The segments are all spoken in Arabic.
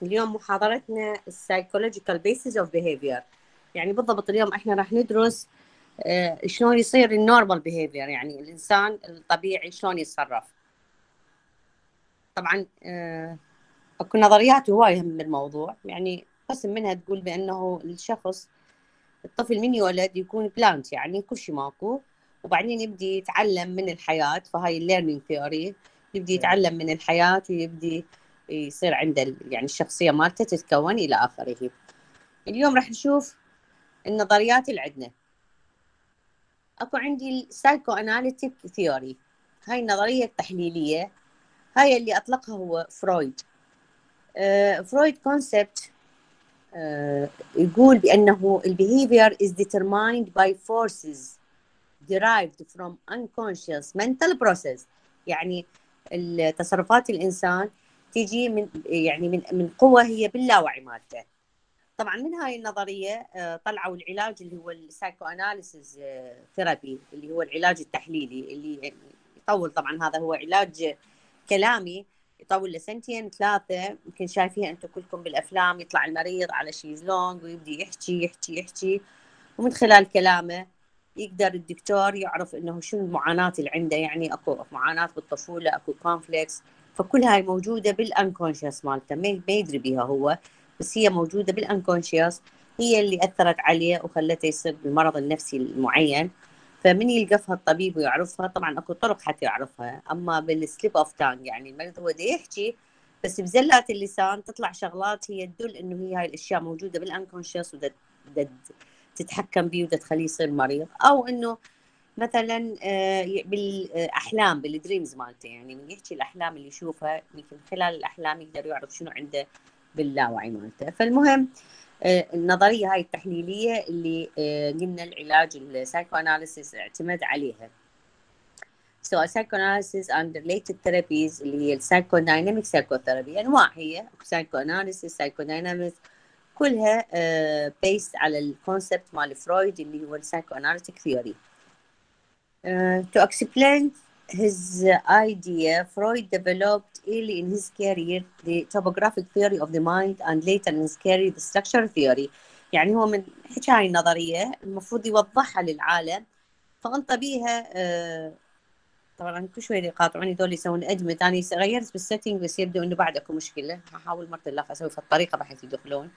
اليوم محاضرتنا Psychological Basis of Behavior. يعني بالضبط اليوم احنا راح ندرس شلون يصير النورمال behavior، يعني الإنسان الطبيعي شلون يتصرف. طبعا اكو نظريات هواية من الموضوع، يعني قسم منها تقول بأنه الشخص الطفل من يولد يكون بلانت، يعني كل شيء ماكو، وبعدين يبدي يتعلم من الحياة، فهاي الليرنينج ثيوري، يبدي يتعلم من الحياة ويبدي يصير عنده يعني الشخصية مالته تتكون إلى آخره. اليوم راح نشوف النظريات اللي عندنا. أكو عندي السايكو أناليتيك ثيوري، هاي النظرية التحليلية، هاي اللي أطلقها هو فرويد. فرويد كونسبت يقول بأنه behavior is determined by forces derived from unconscious mental process. يعني تصرفات الإنسان تيجي من يعني من قوة هي باللاوعي مالته. طبعا من هاي النظرية طلعوا العلاج اللي هو السايكو أناليسيس ثيرابي، اللي هو العلاج التحليلي، اللي يطول. طبعا هذا هو علاج كلامي يطول له سنتين ثلاثة، يمكن شايفيها أنتم كلكم بالأفلام، يطلع المريض على شيزلونج ويبدي يحكي يحكي يحكي، ومن خلال كلامه يقدر الدكتور يعرف انه شنو المعاناة اللي عنده. يعني اكو معاناة بالطفولة، اكو كونفليكس، فكل هاي موجودة بالانكونشيوس مالته، ما يدري بيها هو، بس هي موجودة بالانكونشيوس، هي اللي اثرت عليه وخلته يصير بالمرض النفسي المعين. فمن يلقفها الطبيب ويعرفها، طبعا اكو طرق حتى يعرفها، اما بالسليب اوف تانج، يعني المريض هو دا يحكي بس بزلات اللسان تطلع شغلات هي تدل انه هي هاي الاشياء موجودة بالانكونشيوس ودا تتحكم به ودا تخليه يصير مريض. او انه مثلا بالاحلام، بالدريمز مالته، يعني من يحكي الاحلام اللي يشوفها، يمكن خلال الاحلام يقدر يعرف شنو عنده باللاوعي مالته. فالمهم النظريه هاي التحليليه اللي قلنا العلاج السايكو اناليسيس اعتمد عليها. So psychoanalysis and related therapies اللي هي السايكودايناميك سايكوثيرابي، انواع هي سايكو اناليسيس، سايكوداينامكس، كلها based على الكونسبت مال فرويد اللي هو السايكو اناليتيك ثيوري. To explain his idea, Freud developed early in his career the topographic theory of the mind and later in his career the structure theory. يعني هو من حكى هاي النظرية المفروض يوضحها للعالم، فأنطى بيها. طبعا كل شوي يقاطعوني دول يسوون ادمت، انا غيرت بالسيتنج بس يبدو انه بعد اكو مشكله، هحاول مره الاخ اسوي في الطريقه بحيث يدخلون.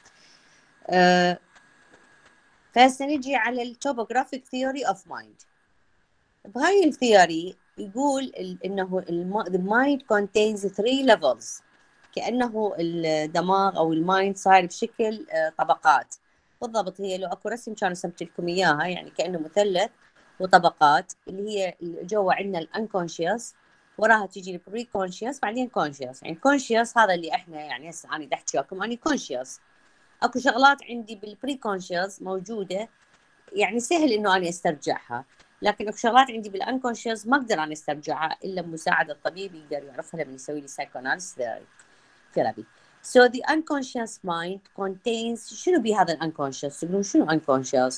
فهسه نجي على التوبوغرافيك ثيوري اوف مايند. بهاي الثيوري يقول انه the mind contains three levels، كانه الدماغ او المايند صاير بشكل طبقات. بالضبط هي لو اكو رسم كان رسمت لكم اياها، يعني كانه مثلث وطبقات، اللي هي جوا عندنا الانكونشيوس، وراها تيجي البري كونشيوس، بعدين كونشيوس. يعني كونشيوس هذا اللي احنا يعني هسه انا احكي لكم اني كونشيوس، اكو شغلات عندي بالبري كونشيوس موجوده، يعني سهل انه انا استرجعها، لكن اكو شغلات عندي بالانكونشيوس ما اقدر انا استرجعها الا بمساعده الطبيب يقدر يعرفها لما يسوي لي سايكوناليس ثيرابي. So the unconscious mind contains، شنو بهذا الانكونشيوس؟ تقولون شنو unconscious؟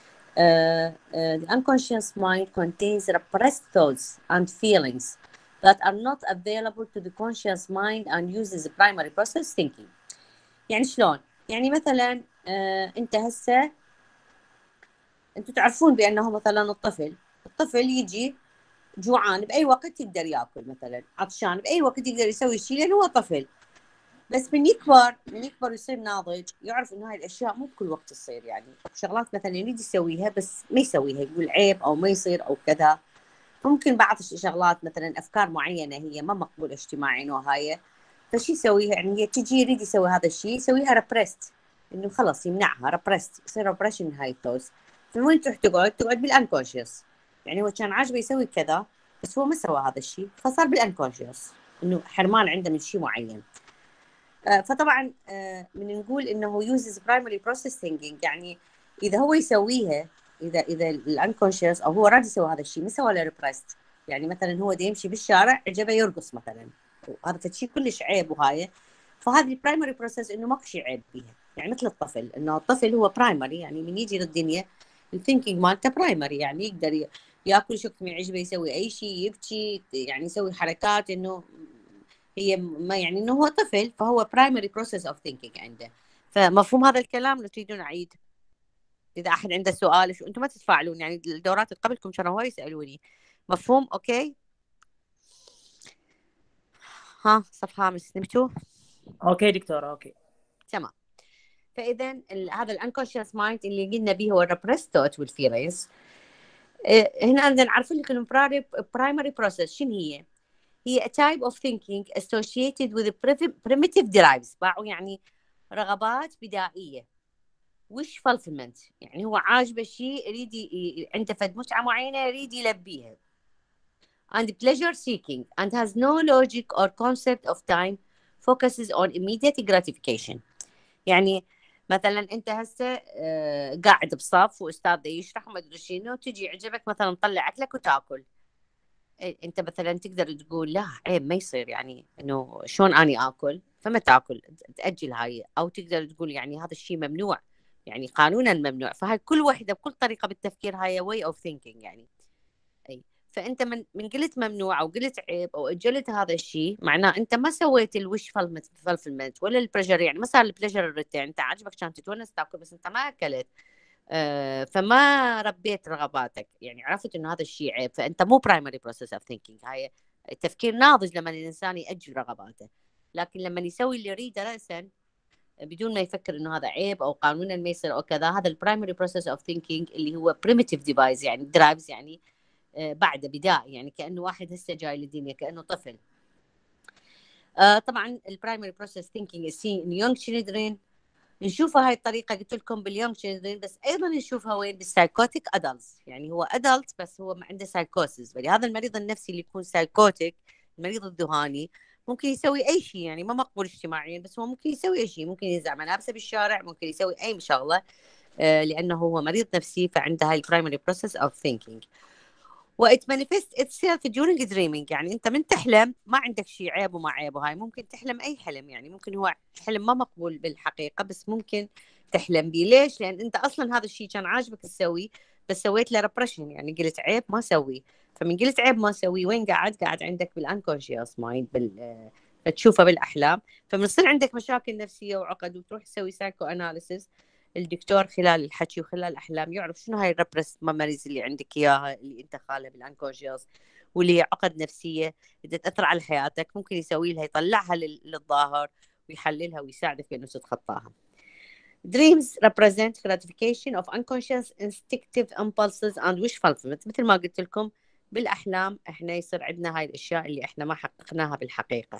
the unconscious mind contains repressed thoughts and feelings that are not available to the conscious mind and uses primary process thinking. يعني شلون؟ يعني مثلا انت هسه انتم تعرفون بانه مثلا الطفل يجي جوعان باي وقت يقدر ياكل، مثلا عطشان باي وقت يقدر يسوي شيء لانه هو طفل. بس من يكبر ويصير ناضج يعرف انه هاي الاشياء مو بكل وقت تصير، يعني شغلات مثلا يريد يسويها بس ما يسويها، يقول عيب او ما يصير او كذا. ممكن بعض الشغلات مثلا افكار معينه هي ما مقبوله اجتماعيا وهاي، فشي يسويها؟ يعني هي تجي يريد يسوي هذا الشيء يسويها ريبريست، انه خلص يمنعها ريبريست، يصير ريبريشن هاي الثوز. فوين تروح تقعد بالانكونشيوس، يعني هو كان عاجبه يسوي كذا بس هو ما سوى هذا الشيء، فصار بالانكونشيوس انه حرمان عنده من شيء معين. فطبعا من نقول انه يوزز برايمري بروسيس ثينكينج، يعني اذا هو يسويها، اذا الانكونشيوس او هو راد يسوي هذا الشيء ما سوى له ريبريست، يعني مثلا هو دا يمشي بالشارع عجبه يرقص مثلا، وهذا شيء كلش عيب وهاي، فهذه البرايمري بروسيس انه ماكو شيء عيب فيها. يعني مثل الطفل، انه الطفل هو برايمري، يعني من يجي للدنيا الثينكينج مالته برايمري، يعني يقدر ياكل شو ما يعجبه، يسوي اي شيء، يبكي، يعني يسوي حركات انه هي ما يعني انه هو طفل، فهو primary process of thinking عنده. فمفهوم هذا الكلام لو تريدون اعيد؟ اذا احد عنده سؤال، شو انتم ما تتفاعلون يعني، الدورات اللي قبلكم كانوا هواي يسالوني. مفهوم؟ اوكي. ها صف خامس نبتوا؟ اوكي دكتورة، اوكي. تمام. فاذا هذا الانكونشس مايند اللي قلنا به هو الريبريس ثوت والفيلينجز. هنا بدنا نعرف لك البرايمري بروسيس شنو هي. هي a type of thinking associated with primitive drives، باعوا يعني رغبات بدائيه. wish fulfillment يعني هو عاجبه شيء يريد عنده فد متعه معينه يريد يلبيها. and pleasure seeking and has no logic or concept of time, focuses on immediate gratification. يعني مثلا انت هسه قاعد بصف واستاذ يشرح وما ادري شنو، تجي يعجبك مثلا تطلع اكلك وتاكل. انت مثلا تقدر تقول لا عيب ما يصير، يعني انه شلون اني اكل، فما تاكل تاجل هاي. او تقدر تقول يعني هذا الشيء ممنوع، يعني قانونا ممنوع. فهاي كل وحده بكل طريقه بالتفكير هاي واي اوف ثينكينج يعني. اي. فانت من قلت ممنوع او قلت عيب او اجلت هذا الشيء، معناه انت ما سويت الوش فلفلمنت ولا البريشر، يعني ما صار البليجر الريتين. انت عاجبك كان تتونس تاكل بس انت ما اكلت. فما ربيت رغباتك، يعني عرفت انه هذا الشيء عيب. فانت مو برايمري بروسيس اوف ثينكينج. هاي تفكير ناضج لما الانسان ياجل رغباته. لكن لما يسوي اللي يريده راسا بدون ما يفكر انه هذا عيب او قانونا ما يصير او كذا، هذا البرايمري بروسيس اوف ثينكينج اللي هو بريميتيف ديفايس يعني درايفز، يعني بعد بدائي، يعني كانه واحد هسه جاي للدنيا كانه طفل. طبعا البرايمري بروسيس ثينكينج سي ان يونج تشيلدرن. نشوفها هاي الطريقه قلت لكم باليونج تشيلدرن، بس ايضا نشوفها وين بالسايكوتيك ادلتس. يعني هو ادلت بس هو عنده سايكوسيس. ولهذا المريض النفسي اللي يكون سايكوتيك، المريض الذهاني، ممكن يسوي اي شيء، يعني ما مقبول اجتماعيا بس هو ممكن يسوي اي شيء، ممكن ينزع ملابسه بالشارع، ممكن يسوي اي شغله لانه هو مريض نفسي. فعنده هاي البرايمري بروسيس اوف ثينكينج. وات manifests itself during dreaming. يعني انت من تحلم ما عندك شيء عيب وما عيب، وهاي ممكن تحلم اي حلم، يعني ممكن هو حلم ما مقبول بالحقيقه بس ممكن تحلم به. ليش؟ لان انت اصلا هذا الشيء كان عاجبك تسويه بس سويت له ريبريشن، يعني قلت عيب ما اسويه. فمن قلت عيب ما اسويه وين قاعد عندك بالانكونشيوس مايند فتشوفه بالاحلام. فبنصير عندك مشاكل نفسيه وعقد وتروح تسوي سايكو اناليسيس. الدكتور خلال الحكي وخلال الاحلام يعرف شنو هاي الريبرس ميموريز اللي عندك اياها اللي انت خالها بالانكونشيوس، واللي هي عقد نفسيه بدها تاثر على حياتك. ممكن يسوي لها يطلعها للظاهر ويحللها ويساعدك بانه تتخطاها. Dreams represent gratification of unconscious instinctive impulses and wish fulfillment. مثل ما قلت لكم بالاحلام احنا يصير عندنا هاي الاشياء اللي احنا ما حققناها بالحقيقه.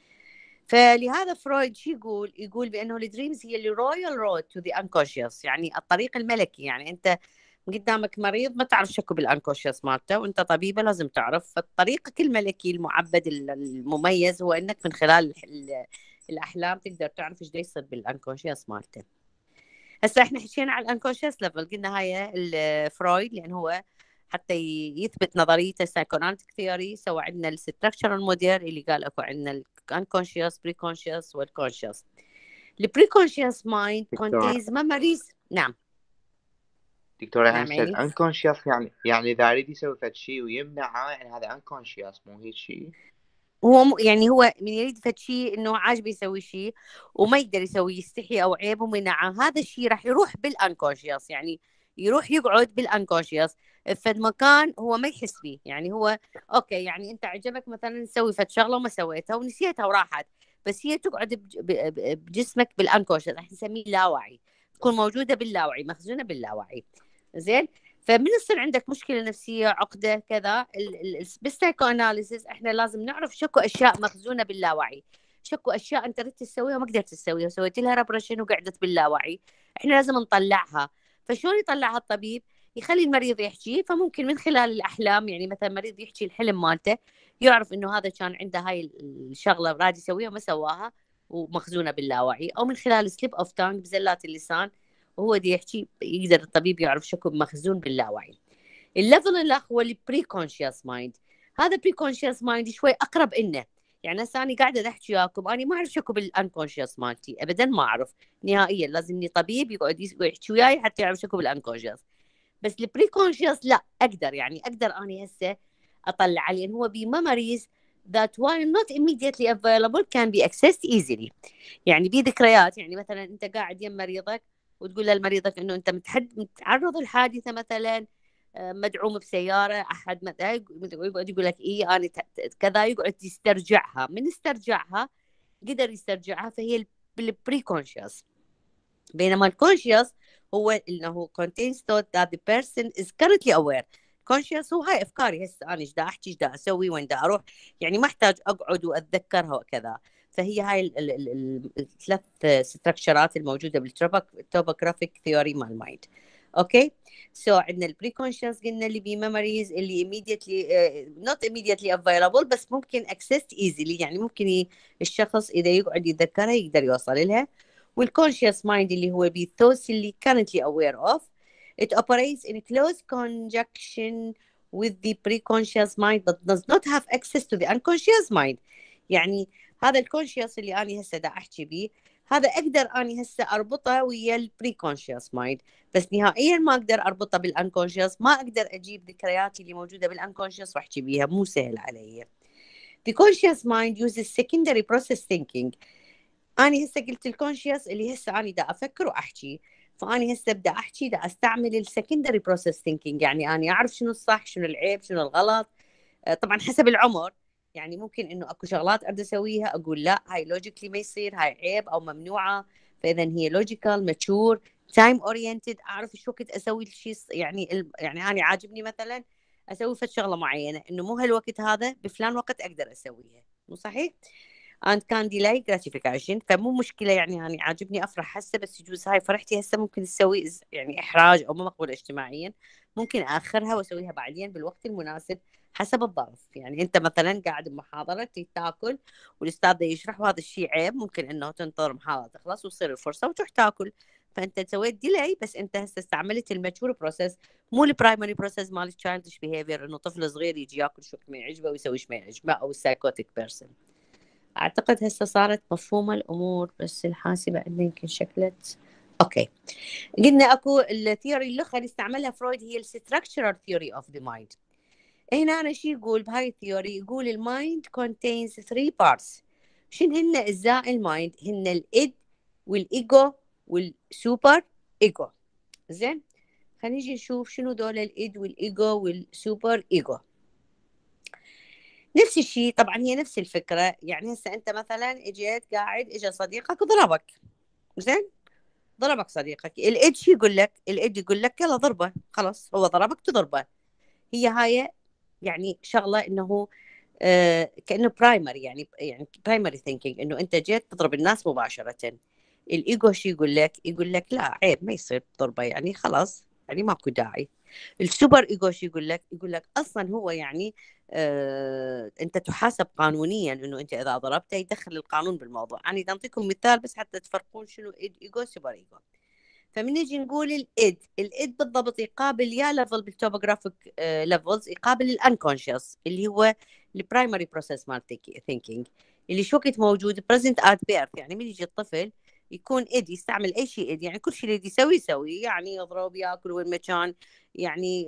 فلهذا فرويد شو يقول بانه الدريمز هي الرويال رود تو ذا انكونشس، يعني الطريق الملكي. يعني انت قدامك مريض ما تعرف شكو بالانكونشس مالته، وانت طبيبه لازم تعرف. فطريقك الملكي المعبد المميز هو انك من خلال الاحلام تقدر تعرف ايش يصير بالانكونشس مالته. هسه احنا حكينا على الانكونشس ليفل، قلنا هاي فرويد لان هو حتى يثبت نظريته السايكوناليتيك ثيوري سوى عندنا الستركشرال موديل اللي قال اكو عندنا الانكونشس بريكونشس والكونشس. البريكونشس مايند دكتور كونتينز ميموريز. نعم. دكتورة نعم هسه عيني. unconscious يعني إذا أريد يسوي فد شيء ويمنعه، يعني هذا unconscious مو هيك شيء؟ هو يعني هو من يريد فد شيء انه عاجبه يسوي شيء وما يقدر يسوي، يستحي او عيب ومنعه، هذا الشيء راح يروح بالانكونشيوس، يعني يروح يقعد بالانكونشيوس فد مكان هو ما يحس فيه. يعني هو اوكي، يعني انت عجبك مثلا تسوي فد شغله وما سويتها ونسيتها وراحت، بس هي تقعد بجسمك بالانكونشيوس، راح نسميه لاوعي، تكون موجوده باللاوعي، مخزونه باللاوعي. زين. فمن يصير عندك مشكله نفسيه عقده كذا بالسايكو اناليسيس احنا لازم نعرف شكو اشياء مخزونه باللاوعي، شكو اشياء انت ردت تسويها وما قدرت تسويها وسويت لها ريبريشن وقعدت باللاوعي، احنا لازم نطلعها. فشلون يطلعها الطبيب؟ يخلي المريض يحكي. فممكن من خلال الاحلام، يعني مثلا مريض يحكي الحلم مالته يعرف انه هذا كان عنده هاي الشغله راد يسويها وما سواها ومخزونه باللاوعي، او من خلال سليب اوف تانج بزلات اللسان وهو دي يحكي يقدر الطبيب يعرف شكو مخزون باللاوعي. الليفل الاخ هو البريكونشيوس مايند. هذا بريكونشيوس مايند شوي اقرب إلنا. يعني هسه انا قاعده احكي وياكم انا ما اعرف شكو بالانكونشيوس مالتي ابدا، ما اعرف نهائيا. لازمني طبيب يقعد يحكي وياي حتى يعرف شكو بالانكونشيوس. بس البريكونشيوس لا، اقدر يعني اقدر اني هسه اطلع، لان هو بميموريز that while not immediately available can be accessed easily. يعني بذكريات، يعني مثلا انت قاعد يم مريضك وتقول لمريضك انه انت متعرض لحادثه مثلا، مدعوم بسياره، احد يقعد يقول لك ايه انا كذا، يقعد يسترجعها، من استرجعها قدر يسترجعها، فهي البري كونشس. بينما الكونشيوس هو انه contains thought that the person is currently aware. conscious هو هاي افكاري هسه انا ايش دا احكي، ايش دا اسوي، وين دا اروح، يعني ما احتاج اقعد واتذكرها وكذا. فهي هاي الثلاث ستركشرات الموجوده بالتوبوغرافيك ثيوري مال المايند. اوكي، سو عندنا البري كونشس قلنا اللي بميموريز اللي immediately not immediately available بس ممكن accessed easily، يعني ممكن الشخص اذا يقعد يتذكرها يقدر يوصل لها. والconscious mind اللي هو بالthoughts اللي currently aware of. It operates in close conjunction with the preconscious mind but does not have access to the unconscious mind. يعني هذا الكونشيوس اللي أنا هسه دا أحكي بيه، هذا أقدر أنا هسه أربطه ويا البريكونشيوس مايند، بس نهائيا ما أقدر أربطه بالأنكونشيوس، ما أقدر أجيب ذكرياتي اللي موجودة بالأنكونشيوس وأحكي بيها، مو سهل علي. The conscious mind uses secondary process thinking. أنا هسه قلت الكونشيوس اللي هسه أنا دا أفكر وأحكي، فأنا هسه بدأ أحكي دا أستعمل السكندري بروسيس ثينكينج، يعني أنا أعرف شنو الصح شنو العيب شنو الغلط. طبعا حسب العمر، يعني ممكن إنه أكو شغلات أقدر أسويها أقول لا هاي لوجيكلي ما يصير، هاي عيب أو ممنوعة، فإذا هي لوجيكال ماتشور تايم أورينتد، أعرف شو وقت أسوي الشيء. يعني يعني أنا عاجبني مثلا أسوي فد شغلة معينة، إنه مو هالوقت هذا بفلان وقت أقدر أسويها، مو صحيح؟ and can delay gratification. فمو مشكلة يعني أنا عاجبني أفرح هسه، بس يجوز هاي فرحتي هسه ممكن تسوي يعني إحراج أو مو مقبولة اجتماعيا، ممكن آخرها وأسويها بعدين بالوقت المناسب حسب الظرف. يعني أنت مثلا قاعد بمحاضرة تاكل والأستاذ يشرح وهذا الشيء عيب، ممكن إنه تنطر المحاضرة تخلص وتصير الفرصة وتروح تاكل، فأنت سويت ديلي، بس أنت هسه استعملت الماتشور بروسيس مو البرايمري بروسيس مال التشايلدش بيهيفير، إنه طفل صغير يجي ياكل شو ما يعجبه ويسوي شو ما يعجبه، أو السايكوتيك بيرسون. أعتقد هسه صارت مفهومة الأمور، بس الحاسبة عندنا يمكن شكلت أوكي. قلنا أكو الثيوري اللغة اللي استعملها فرويد هي الستراكشرال ثيوري أوف ذا مايند. هنا أنا شو يقول بهاي الثيوري؟ يقول المايند contains 3 parts. شن هن أجزاء المايند؟ هن الإد والإيجو والسوبر إيجو. زين، خلينا نيجي نشوف شنو دول الإد والإيجو والسوبر إيجو. نفس الشيء طبعا، هي نفس الفكرة. يعني هسه أنت مثلا اجيت قاعد، اجى صديقك ضربك، زين، ضربك صديقك، الإد شو يقول لك؟ الإد يقول لك يلا ضربه، خلاص هو ضربك تضربه. هي هاي يعني شغلة إنه كأنه برايمري، يعني برايمري ثينكينج، إنه أنت جيت تضرب الناس مباشرة. الإيجو شو يقول لك؟ يقول لك لا عيب ما يصير تضربه، يعني خلاص يعني ماكو داعي. السوبر ايجو شو يقول لك؟ يقول لك اصلا هو يعني انت تحاسب قانونيا، انه انت اذا ضربته يدخل القانون بالموضوع. انا بدي اعطيكم مثال بس حتى تفرقون شنو ايجو سوبر ايجو. فمنجي نقول الإد بالضبط يقابل يا ليفل بالتوبوغرافيك ليفلز، يقابل الانكونشس اللي هو البرايمري بروسيس مال ثينكينج، اللي شو وقت موجود بريزنت ات بيرث. يعني من يجي الطفل يكون إد يستعمل اي شيء إد، يعني كل شيء اللي يسوي، يعني يضرب ياكل وين ما كان، يعني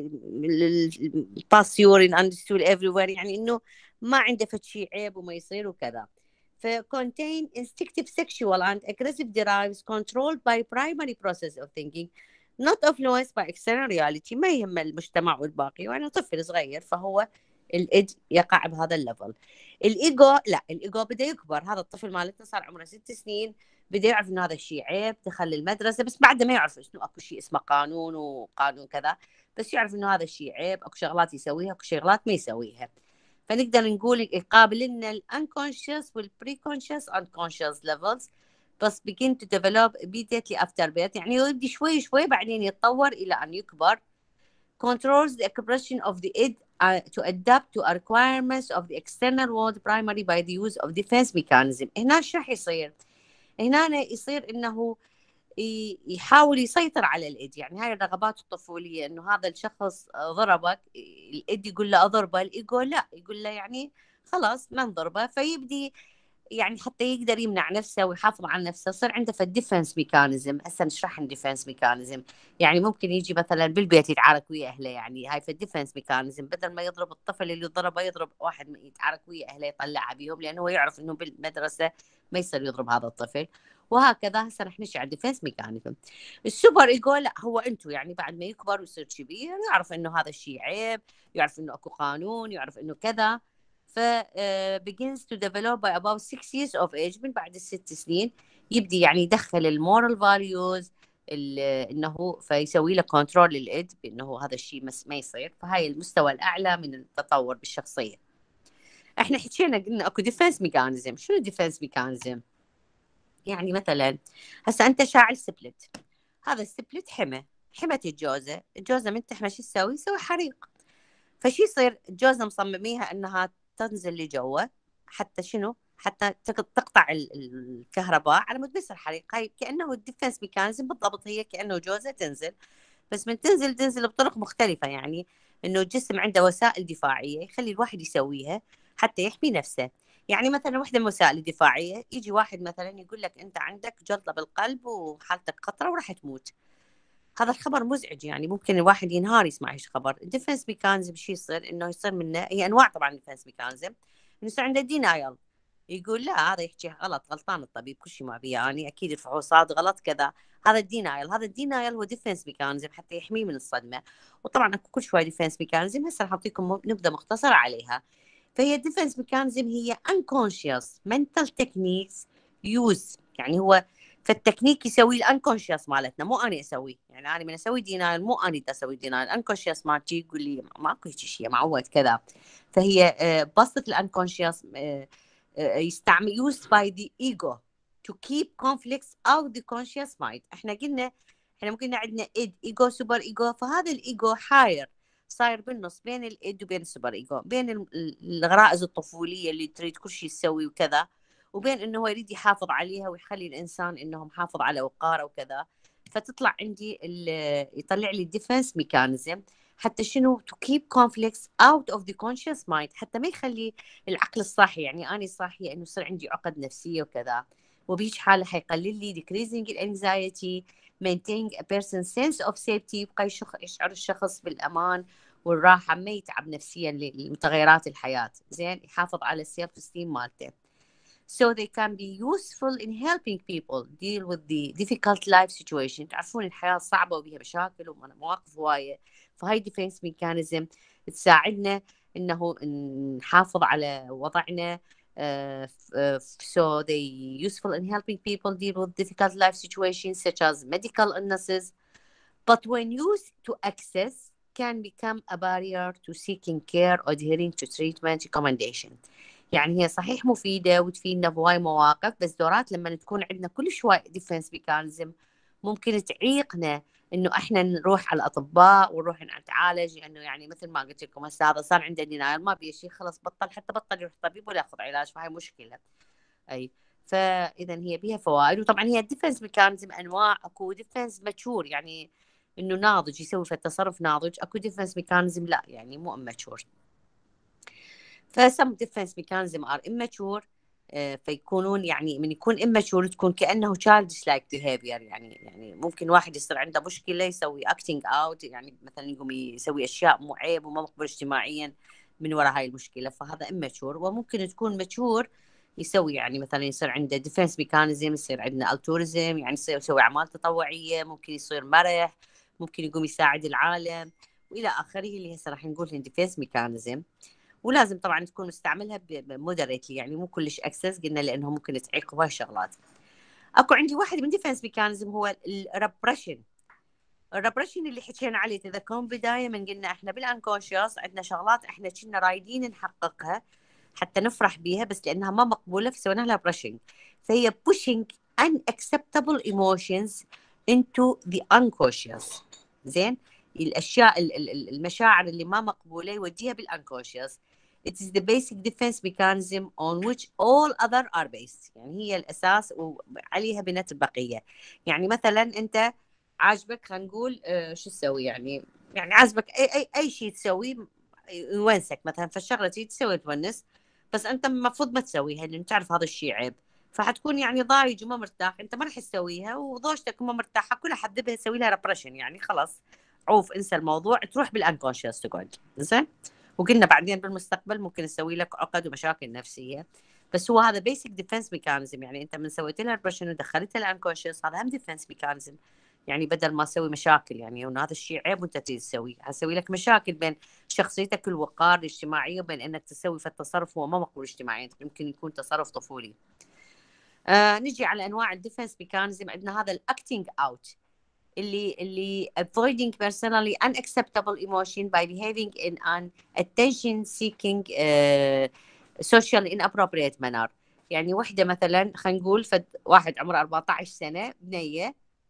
باس يورين اندستول everywhere، يعني انه ما عنده فد شيء عيب وما يصير وكذا. contain instinctive sexual and aggressive drives controlled by primary process of thinking not influenced by external reality. ما يهم المجتمع والباقي، وانا طفل صغير فهو الإد يقع بهذا الليفل. الإيجو لا، الإيجو بدا يكبر، هذا الطفل مالتنا صار عمره 6 سنين، بدا يعرف انه هذا الشيء عيب، دخل المدرسه، بس بعد ما يعرف انه اكو شيء اسمه قانون وقانون كذا، بس يعرف انه هذا الشيء عيب، اكو شغلات يسويها اكو شغلات ما يسويها. فنقدر نقول يقابل لنا الانكونشس والبريكونشس unconscious levels بس begin to develop immediately after birth، يعني يبدي شوي شوي بعدين يتطور الى ان يكبر. controls the expression of the id to adapt to requirements of the external world primarily by the use of defense mechanism. هنا شو راح يصير؟ هنا يصير انه يحاول يسيطر على الإد، يعني هاي الرغبات الطفولية، إنه هذا الشخص ضربك، الإد يقول له أضربه، الإيجو لا، يقول له يعني خلاص ما نضربه، فيبدي يعني حتى يقدر يمنع نفسه ويحافظ على نفسه، يصير عنده في الديفنس ميكانيزم. هسه نشرح الديفنس ميكانيزم. يعني ممكن يجي مثلا بالبيت يتعارك ويا اهله، يعني هاي في الديفنس ميكانيزم، بدل ما يضرب الطفل اللي ضربه يضرب واحد يتعارك ويا اهله يطلعها بيهم، لانه هو يعرف انه بالمدرسه ما يصير يضرب هذا الطفل. وهكذا هسه رح نحكي على الديفنس ميكانيزم. السوبر ايجو لا، هو انتم يعني بعد ما يكبر ويصير كبير يعرف انه هذا الشيء عيب، يعرف انه اكو قانون، يعرف انه كذا. ف begins to develop by about 6 years of age. من بعد ال6 سنين يبدي يعني يدخل المورال فاليوز، انه فيسوي له كنترول للإد بانه هذا الشيء ما يصير. فهاي المستوى الاعلى من التطور بالشخصيه. احنا حكينا قلنا اكو ديفنس ميكانيزم. شنو ديفنس ميكانيزم؟ يعني مثلا هسه انت شاعل سبلت، هذا السبلت حمت الجوزه من تحمى شو تسوي؟ تسوي حريق. فشي يصير الجوزة مصمميها انها تنزل لجوا، حتى شنو؟ حتى تقطع الكهرباء على مود بيصير حريق. هاي كانه الديفنس ميكانيزم بالضبط، هي كانه جوزة تنزل، بس من تنزل بطرق مختلفة. يعني انه الجسم عنده وسائل دفاعية يخلي الواحد يسويها حتى يحمي نفسه. يعني مثلا وحده من الوسائل الدفاعية، يجي واحد مثلا يقول لك انت عندك جلطة بالقلب وحالتك خطرة وراح تموت. هذا الخبر مزعج، يعني ممكن الواحد ينهار يسمع ايش خبر. الديفنس ميكانيزم شو يصير؟ انه يصير منه، هي انواع طبعا الديفنس ميكانيزم، انه يصير عنده دينايل، يقول لا هذا يحكي غلطان الطبيب، كل شيء ما بي يعني اكيد الفحوصات غلط كذا. هذا الدينايل هو ديفنس ميكانيزم حتى يحميه من الصدمه. وطبعا اكو كل شوي ديفنس ميكانيزم، هسه راح اعطيكم نبذه مختصره عليها. فهي الديفنس ميكانيزم هي unconscious mental techniques use. يعني هو فالتكنيك يسوي الانكونشيس مالتنا، مو انا اسوي. يعني انا من اسوي دينايل مو انا اسوي دينايل، الانكونشيس مالتي يقول لي ماكو هيك شيء معود كذا. فهي بسطة الانكونشيس يستعمل used by the ego to keep conflicts out the conscious mind. احنا قلنا احنا ممكن عندنا ايجو سوبر ايجو، فهذا الايجو حاير صاير بالنص بين الإد وبين السوبر إيجو، بين الغرائز الطفولية اللي تريد كل شيء تسوي وكذا، وبين إنه هو يريد يحافظ عليها ويخلي الإنسان إنه محافظ على وقاره وكذا. فتطلع عندي يطلع لي الديفنس ميكانيزم حتى شنو؟ to keep conflicts out of the conscious mind، حتى ما يخلي العقل الصاحي، يعني أنا صاحية، إنه يصير عندي عقد نفسية وكذا. وبيج حالة حيقلل لي decreasing anxiety maintaining a person's sense of safety، يبقى يشعر الشخص بالأمان والراحة، ما يتعب نفسيا لمتغيرات الحياة. زين، يحافظ على السيلف استيم مالته. So they can be useful in helping people deal with the difficult life situation. تعرفون الحياة صعبة وبيها مشاكل ومواقف هواية، فهاي defense mechanism تساعدنا إنه نحافظ على وضعنا. So they useful in helping people deal with difficult life situations such as medical illnesses, but when used to excess can become a barrier to seeking care or adhering to treatment recommendation. يعني هي صحيح مفيدة وتفيدنا بهواي مواقف، بس دورات لما تكون عندنا كل شوي ديفنس ميكانيزم ممكن تعيقنا انه احنا نروح على الاطباء ونروح نتعالج. لانه يعني مثل ما قلت لكم هسه هذا صار عنده دينايل ما بيه شيء، خلص بطل، حتى بطل يروح طبيب ولا ياخذ علاج، فهي مشكلة. اي فاذا هي بها فوائد. وطبعا هي الديفنس ميكانيزم انواع، اكو ديفنس ماتشور يعني انه ناضج يسوي في التصرف ناضج، اكو ديفنس ميكانيزم لا يعني مو ماتشور. فسم ديفنس ميكانيزم ار immature. فيكونون يعني من يكون immature تكون كانه childish like behavior. يعني ممكن واحد يصير عنده مشكله يسوي acting out، يعني مثلا يقوم يسوي اشياء مو عيب وما مقبول اجتماعيا من وراء هاي المشكله، فهذا immature. وممكن تكون mature يسوي يعني مثلا يصير عنده ديفنس ميكانيزم، يصير عندنا التوريزم، يعني يسوي اعمال تطوعيه، ممكن يصير مرح، ممكن يقوم يساعد العالم والى اخره، اللي هسه راح نقول ديفنس ميكانيزم. ولازم طبعا تكون مستعملها بمودريتلي، يعني مو كلش اكسس، قلنا لانه ممكن تعيق بهاي الشغلات. اكو عندي واحد من ديفنس ميكانيزم هو الريبريشن. الريبريشن اللي حكينا عليه تذكرون بدايه من قلنا احنا بالانكونشيوس عندنا شغلات احنا كنا رايدين نحققها حتى نفرح بيها، بس لانها ما مقبوله فسوينا لها بريشنج. فهي pushing unacceptable emotions into the unconscious. زين، الاشياء المشاعر اللي ما مقبوله يوديها بالانكونشيوس. It is the basic defense mechanism on which all other are based. يعني هي الاساس وعليها بنت البقيه. يعني مثلا انت عاجبك، خلينا نقول شو تسوي، يعني عاجبك اي شيء تسوي يونسك مثلا، فالشغله تسوي تونس، بس انت المفروض ما تسويها لان تعرف هذا الشيء عيب، فحتكون يعني ضايج وما مرتاح، انت ما راح تسويها وضوجتك ما مرتاحه كلها حتذبها تسوي لها ريبريشن، يعني خلاص عوف انسى الموضوع تروح بالانكونشس تقعد زين. وقلنا بعدين بالمستقبل ممكن تسوي لك عقد ومشاكل نفسيه، بس هو هذا بيسك ديفنس ميكانيزم، يعني انت من سويت لها ريبريشن ودخلتها الانكونشس هذا هم ديفنس ميكانيزم، يعني بدل ما تسوي مشاكل يعني وان هذا الشيء عيب وانت تيجي تسويه، هسوي لك مشاكل بين شخصيتك الوقار الاجتماعيه وبين انك تسوي في التصرف هو ما مقبول اجتماعيا، يمكن يكون تصرف طفولي. نجي على انواع الديفنس ميكانيزم، عندنا هذا الاكتنج اوت اللي avoiding personally unacceptable emotion by behaving in an attention seeking social inappropriate manner. يعني وحده مثلا خلينا نقول واحد عمره 14 سنه بنيه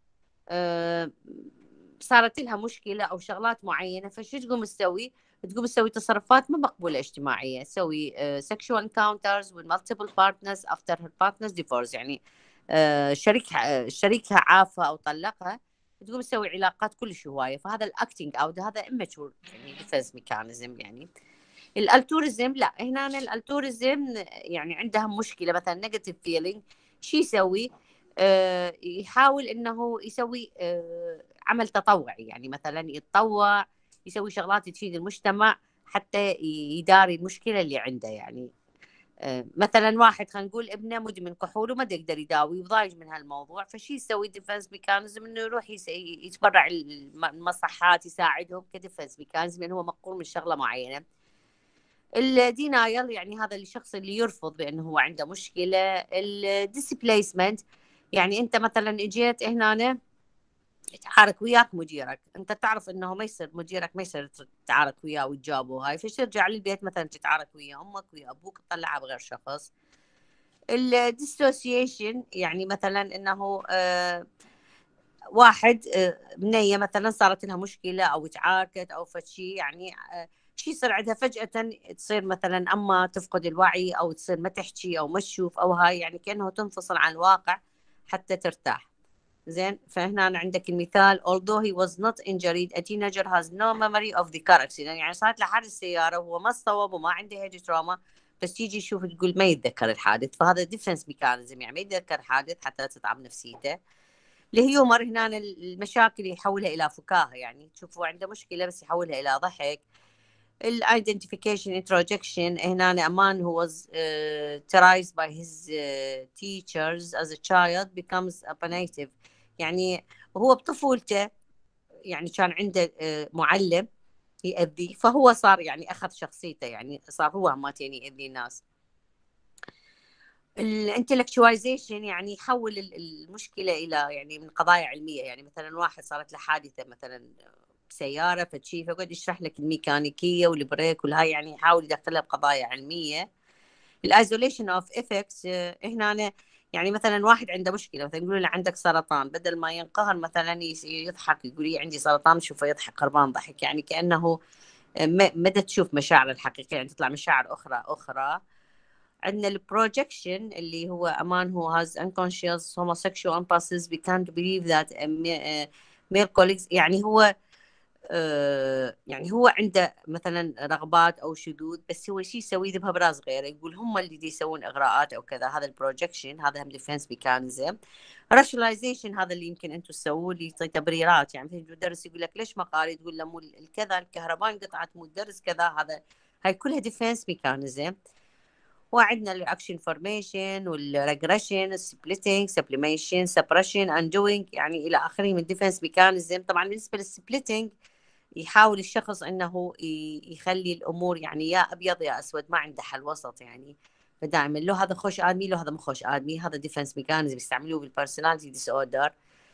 صارت لها مشكله او شغلات معينه، فشو تقوم تسوي؟ تقوم تسوي تصرفات ما مقبوله اجتماعيه، تسوي sexual encounters with multiple partners after her partner's divorce، يعني شريكها عافها او طلقها تقوم تسوي علاقات كلش هوايه، فهذا الاكتنج اوت هذا immature يعني ديفنس ميكانيزم. يعني الالتوريزم لا، هنا الالتوريزم يعني عندهم مشكله مثلا نيجاتيف فيلينج، شو يسوي؟ يحاول انه يسوي عمل تطوعي، يعني مثلا يتطوع يسوي شغلات تفيد المجتمع حتى يداري المشكله اللي عنده. يعني مثلا واحد خلينا نقول ابنه مدمن كحول وما يقدر يداوي وضايج من هالموضوع، فشي يسوي ديفنس ميكانيزم انه يروح يتبرع المصحات يساعدهم كديفنس ميكانيزم لانه هو مقهور من شغله معينه. الدينايل يعني هذا الشخص اللي يرفض بانه هو عنده مشكله. الديسبليسمنت يعني انت مثلا اجيت هنا يتعارك وياك مديرك، انت تعرف انه ما يصير مديرك ما يصير تتعارك وياه وتجابه هاي، فش ترجع للبيت مثلا تتعارك ويا امك ويا ابوك تطلعها بغير شخص. الديسوسيشن يعني مثلا انه واحد بنيه مثلا صارت لها مشكله او تعاركت او فشي، يعني شي يصير عندها فجاه تصير مثلا اما تفقد الوعي او تصير ما تحكي او ما تشوف او هاي، يعني كانه تنفصل عن الواقع حتى ترتاح. زين، فهنا عندك المثال although he was not injured a teenager has no memory of the car accident، يعني صارت له حادث سيارة وهو ما اصطوب وما عنده هيج تروما، بس تيجي تشوف تقول ما يتذكر الحادث، فهذا ديفنس ميكانيزم يعني ما يتذكر حادث حتى لا تتعب نفسيته. الهيومر هنا المشاكل يحولها إلى فكاهة، يعني تشوفوا عنده مشكلة بس يحولها إلى ضحك. الايدنتيفيكيشن انتروجكشن هنا امان who was terrorized by his teachers as a child becomes a native، يعني هو بطفولته يعني كان عنده معلم يأذيه فهو صار يعني أخذ شخصيته، يعني صار هو همتين يأذي الناس. الانتلكتواليزيشن يعني يحول المشكلة إلى يعني من قضايا علمية، يعني مثلا واحد صارت له حادثة مثلا بسيارة فتشي فقعد يشرح لك الميكانيكية والبريك والهاي، يعني يحاول يدخلها بقضايا علمية. الايزوليشن اوف افكتس هنا يعني مثلا واحد عنده مشكله مثلا يقولوا له عندك سرطان، بدل ما ينقهر مثلا يضحك يقول لي عندي سرطان شوفه يضحك خربان ضحك، يعني كانه مدى تشوف مشاعر الحقيقيه يعني تطلع مشاعر اخرى. عندنا البروجكشن اللي هو امان who has unconscious homosexual impulses we can't believe that male colleagues، يعني هو يعني هو عنده مثلا رغبات او شذوذ بس هو شيء يسوي ذبها براس غيره، يقول هم اللي يسوون اغراءات او كذا، هذا البروجكشن هذا هم ديفنس ميكانيزم. راشناليزيشن هذا اللي يمكن انتم تسووه اللي يعطي تبريرات، يعني مثلا المدرس يقول لك ليش ما قاري تقول له مو الكذا الكهرباء انقطعت مو الدرس كذا، هذا هاي كلها ديفنس ميكانيزم. وعندنا الاكشن فورميشن والريجريشن السبليتنج سبليميشن سبريشن اندوينج يعني الى اخره من ديفنس ميكانيزم. طبعا بالنسبه للسبليتنج يحاول الشخص انه يخلي الامور يعني يا ابيض يا اسود ما عنده حل وسط، يعني فدائما له هذا خوش ادمي له هذا مو خوش ادمي، هذا ديفنس ميكانيزم يستعملوه بالبيرسوناليتي ديس اوردر.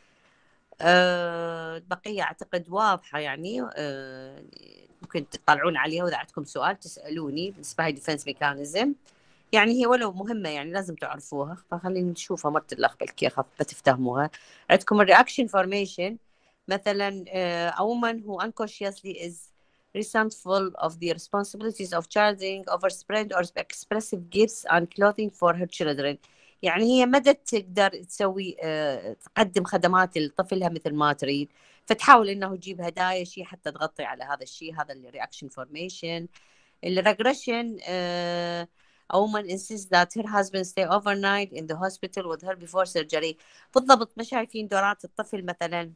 البقيه اعتقد واضحه، يعني ممكن تطلعون عليها واذا عندكم سؤال تسالوني بالنسبه هاي ديفنس ميكانيزم، يعني هي ولو مهمه يعني لازم تعرفوها، فخلينا نشوفها مرت الاخ بالكي تفهموها. عندكم الرياكشن فورميشن مثلا a woman who unconsciously is resentful of the responsibilities of child overspread or expressive gifts and clothing for her children، يعني هي مدى تقدر تسوي تقدم خدمات لطفلها مثل ما تريد، فتحاول انه تجيب هدايا شيء حتى تغطي على هذا الشيء، هذا الرياكشن فورميشن. الريجريشن A woman insists that her husband stay overnight in the hospital with her before surgery. بالضبط. ما شايفين دورات الطفل مثلا؟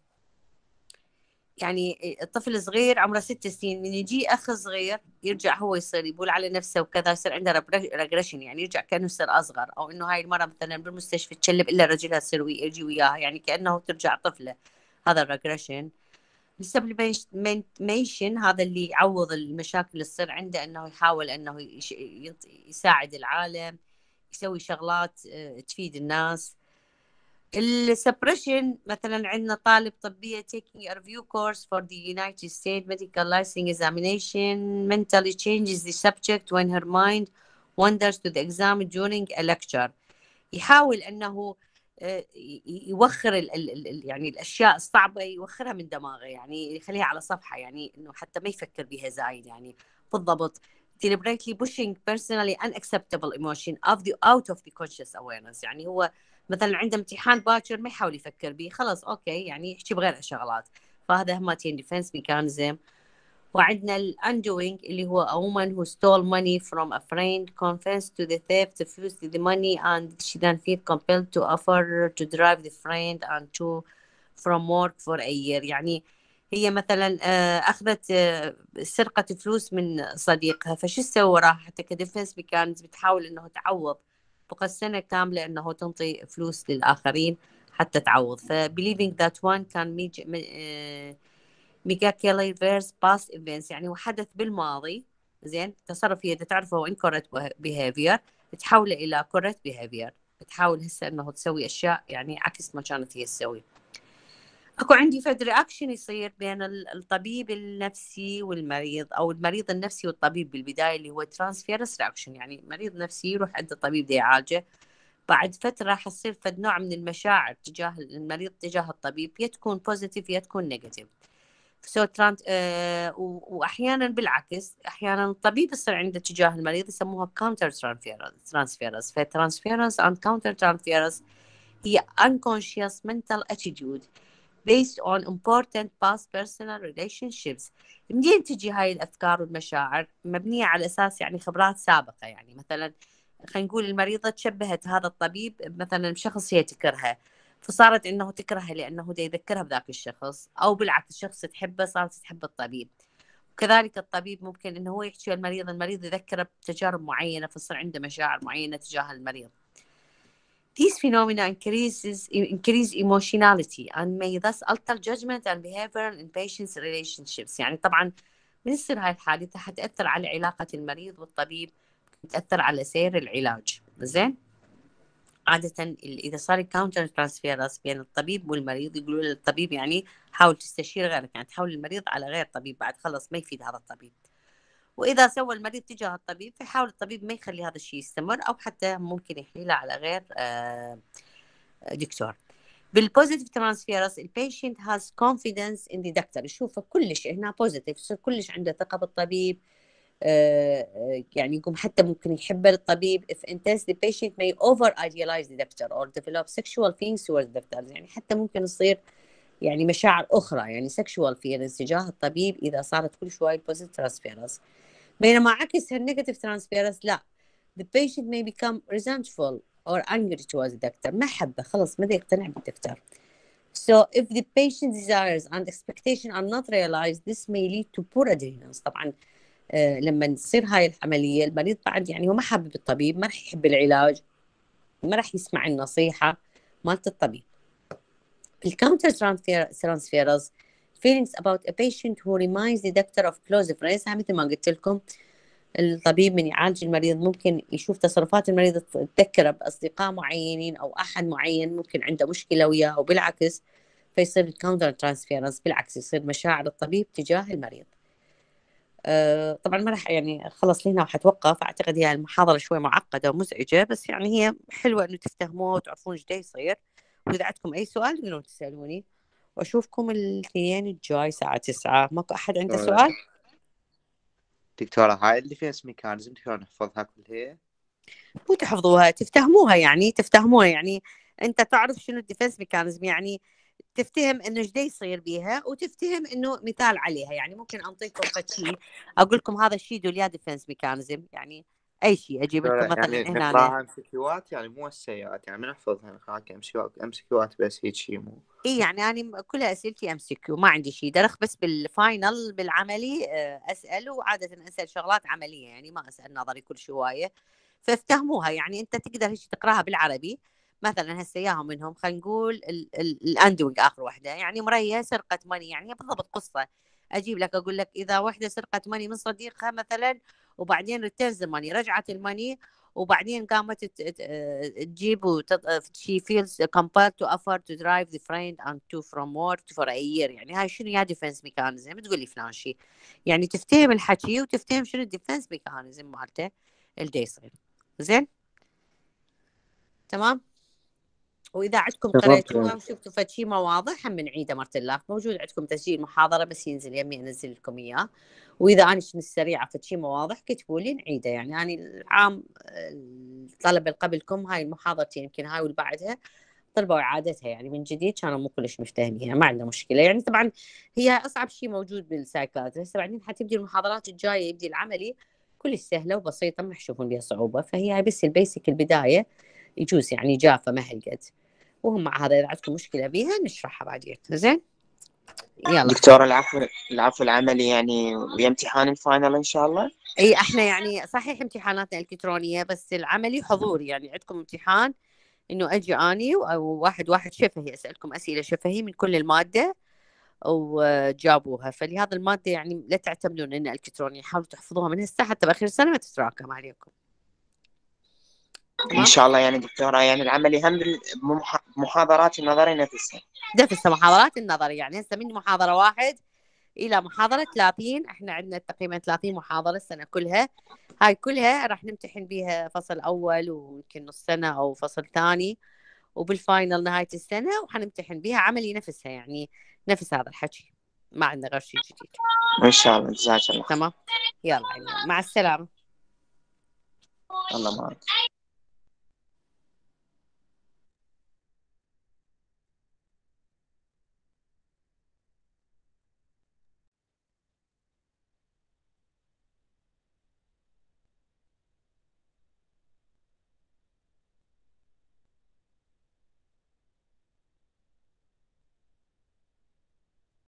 يعني الطفل صغير عمره 6 سنين، من يجي أخ صغير يرجع هو يصير يبول على نفسه وكذا، يصير عنده ريجريشن، يعني يرجع كأنه يصير أصغر، أو إنه هاي المرة مثلا بالمستشفى تشلب إلا رجلها تصير يجي وياها، يعني كأنه ترجع طفلة. هذا الريجريشن. السبليميشن هذا اللي يعوض المشاكل اللي تصير عنده، إنه يحاول إنه يساعد العالم، يسوي شغلات تفيد الناس. السبريشن مثلا عندنا طالب طبية taking a review course for the United States medical licensing examination mentally changes the subject when her mind wanders to the exam during a lecture. يحاول أنه يوخر يعني الأشياء الصعبة يوخرها من دماغه، يعني يخليها على صفحة، يعني إنه حتى ما يفكر بها زايد. يعني بالضبط. deliberately pushing personally unacceptable emotion out of the conscious awareness. يعني هو مثلا عنده امتحان باكر ما يحاول يفكر به، خلاص اوكي، يعني يحكي بغير شغلات. فهذا همتين ديفنس ميكانيزم. وعندنا الانجوينج اللي هو a woman who stole money from a friend confessed to the theft, refused the money, and she then felt compelled to offer to drive the friend and to from work for a year. يعني هي مثلا اخذت سرقة فلوس من صديقها، فشو تسوي وراها حتى كديفنس ميكانيزم؟ بتحاول انه تعوض، بقى سنة كاملة انه تنطي فلوس للاخرين حتى تعوض. ف believing that one can ميكاكيلي فيرس باست ايفنتس، يعني هو حدث بالماضي، زين، تصرف هي تعرفه incorrect behavior تحوله الى correct behavior، بتحاول هسه انه تسوي اشياء يعني عكس ما كانت هي تسوي. اكو عندي فد رياكشن يصير بين الطبيب النفسي والمريض، او المريض النفسي والطبيب بالبدايه، اللي هو ترانسفيرس رياكشن. يعني مريض نفسي يروح عند الطبيب دي يعالجه، بعد فتره حتصير فد نوع من المشاعر تجاه المريض تجاه الطبيب، يا تكون بوزيتيف يا تكون نيجاتيف. واحيانا بالعكس، احيانا الطبيب يصير عنده تجاه المريض يسموها كاونتر ترانسفيرنس. فترانسفيرنس اند كاونتر ترانسفيرنس هي unconscious mental attitude based on important past personal relationships. منين تجي هاي الافكار والمشاعر؟ مبنيه على اساس يعني خبرات سابقه. يعني مثلا خلينا نقول المريضه تشبهت هذا الطبيب مثلا بشخص هي تكرهه، فصارت انه تكرهه لانه دا يذكرها بذاك الشخص، او بالعكس شخص تحبه صارت تحب الطبيب. وكذلك الطبيب ممكن انه هو يحكي المريض يذكره بتجارب معينه، فصار عنده مشاعر معينه تجاه المريض. These phenomena increase emotionality and may thus alter judgment and behavior in patients' relationships. يعني طبعا من يصير هاي الحادثة حتأثر على علاقة المريض والطبيب، تأثر على سير العلاج. زين، عادة إذا صار كاونتر ترانسفيرس بين الطبيب والمريض، يقولوا للطبيب يعني حاول تستشير غيرك، يعني تحول المريض على غير طبيب، بعد خلص ما يفيد هذا الطبيب. وإذا سوى المريض تجاه الطبيب فيحاول الطبيب ما يخلي هذا الشيء يستمر، أو حتى ممكن يحيله على غير دكتور. بالبوزيتيف ترانسفيرس البيشنت هاز كونفيدنس ان ذا دكتور، يشوفه كلش هنا بوزيتيف، يصير كلش عنده ثقه بالطبيب، يعني يقوم حتى ممكن يحب الطبيب. if intense the patient may over idealize the doctor or develop sexual feelings towards the doctor. يعني حتى ممكن يصير يعني مشاعر اخرى، يعني sexual feelings تجاه الطبيب اذا صارت كل شوي positive transference. بينما عكس النيجاتيف ترانسفيرس لا، the patient may become resentful or angry towards the doctor، ما حبه خلص ما يقتنع بالدكتور. So if the patient desires and expectation are not realized, this may lead to poor adherence. طبعا لما تصير هاي العملية المريض بعد يعني هو ما حابب الطبيب، ما راح يحب العلاج، ما راح يسمع النصيحة مالت الطبيب. الكاونتر ترانسفيرز feelings about a patient who reminds the doctor of close friends. مثل ما قلت لكم الطبيب من يعالج المريض ممكن يشوف تصرفات المريض تذكره بأصدقاء معينين أو أحد معين ممكن عنده مشكلة وياه، وبالعكس فيصير الكاونتر ترانسفيرنس بالعكس، يصير مشاعر الطبيب تجاه المريض. طبعا ما راح يعني خلص لهنا وحتوقف. اعتقد هي المحاضره شوي معقده ومزعجه، بس يعني هي حلوه انه تفتهموها وتعرفون ايش دا يصير. واذا عندكم اي سؤال تقدرون تسالوني، واشوفكم الاثنين الجاي الساعه 9. ماكو احد عنده سؤال؟ دكتورة هاي الديفنس ميكانيزم دكتورة نحفظها كلها؟ مو تحفظوها، تفتهموها. يعني تفتهموها يعني انت تعرف شنو الديفنس ميكانيزم، يعني تفتهم انه ايش دا يصير بيها، وتفتهم انه مثال عليها. يعني ممكن انطيكم شيء اقول لكم هذا الشيء دول يا ديفنس ميكانيزم، يعني اي شيء اجيب لكم مثلا يعني هنا نقراها MCQات يعني مو السيئات، يعني ما نحفظها نقراها MCQات بس هيك شيء مو. اي يعني انا كلها اسئلتي MCQ، ما عندي شيء درخ، بس بالفاينل بالعملي اسال، وعاده اسال شغلات عمليه يعني ما اسال نظري كل شويه، فافتهموها. يعني انت تقدر هيك تقراها بالعربي. مثلا هسه ياهم منهم، خلينا نقول الاندوينج اخر وحده، يعني مريه سرقت ماني، يعني بالضبط قصه. اجيب لك اقول لك اذا وحده سرقت ماني من صديقها مثلا، وبعدين ريتيرز الماني، رجعت الماني، وبعدين قامت تجيب she feels compelled to offer to drive the friend and to from work for a year. يعني هاي شنو يا ديفنس ميكانيزم؟ بتقول لي فلان شيء، يعني تفتهم الحكي وتفتهم شنو الديفنس ميكانيزم مالته اللي يصير. زين تمام. واذا عندكم قريتوها وشفتوا فد شيء ما واضح هم نعيده مرة الاخ، موجود عندكم تسجيل محاضره بس ينزل يمي انزل لكم اياه. واذا انا شنو السريعه فد شيء ما واضح كتبوا لي نعيده. يعني انا العام الطلبه اللي قبلكم هاي المحاضرتين يمكن هاي واللي بعدها طلبوا اعادتها يعني من جديد، كانوا مو كلش مفتهمينها، ما عندنا مشكله. يعني طبعا هي اصعب شيء موجود بالسايكاتري. هسه بعدين حتبدي المحاضرات الجايه يبدي العملي كلش سهله وبسيطه، ما يشوفون بها صعوبه. فهي بس البيسك البدايه يجوز يعني جافه ما هالقد، وهم مع هذا اذا عندكم مشكله بيها نشرحها بعدين. زين يلا. دكتورة العفو العملي يعني ويا امتحان الفاينل إن شاء الله. اي احنا يعني صحيح امتحاناتنا الكترونيه، بس العملي حضور. يعني عندكم امتحان انه اجي اني او واحد شفهي اسالكم اسئله شفهي من كل الماده وجابوها. فلهذا الماده يعني لا تعتمدون انها الكترونيه، حاولوا تحفظوها من هسه حتى باخر السنه ما تتراكم عليكم. إن تمام. شاء الله يعني دكتورة يعني العملي هم بمحاضرات النظري نفسها. نفس محاضرات النظري، يعني هسه من محاضره 1 الى محاضره 30. احنا عندنا تقريبا 30 محاضره السنه كلها. هاي كلها راح نمتحن بيها فصل اول ويمكن نص سنه او فصل ثاني، وبالفاينل نهايه السنه وحنمتحن بيها عملي نفسها، يعني نفس هذا الحكي، ما عندنا غير شيء جديد. إن شاء الله جزاك الله. تمام. يلا مع السلامه. الله معك.